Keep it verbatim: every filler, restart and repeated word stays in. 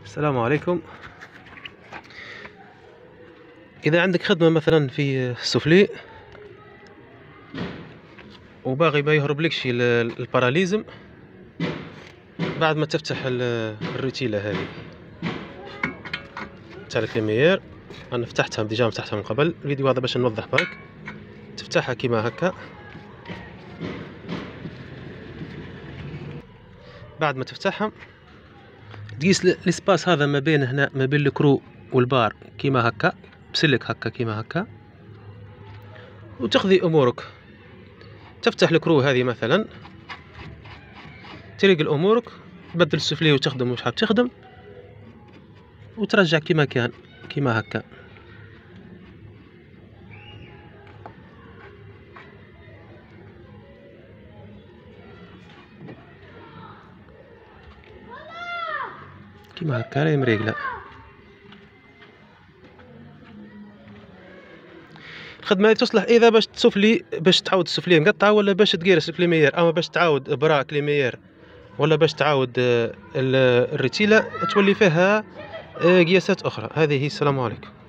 السلام عليكم. اذا عندك خدمه مثلا في السفلي وباغي ما يهربلكش الباراليزم بعد ما تفتح الروتيله هذه تاع الكليميير، انا فتحتها ديجا فتحتها من قبل. الفيديو هذا باش نوضح برك. تفتحها كيما هكا، بعد ما تفتحها تقيس الاسباس هذا ما بين هنا ما بين الكرو والبار كيما هكا بسلك هكا كيما هكا، وتقضي امورك. تفتح الكرو هذه مثلا، تريقل امورك، تبدل السفلي وتخدم واش حاب تخدم، وترجع كيما كان كيما هكا. كيما هكا راهي مريقله. الخدمه هذه تصلح اذا باش تسفلي باش تعاود السفلي مقطعه، ولا باش تقيرس الكليميير، اما باش تعاود برا كليميير ولا باش تعاود الرتيله تولي فيها قياسات اخرى. هذه هي. السلام عليكم.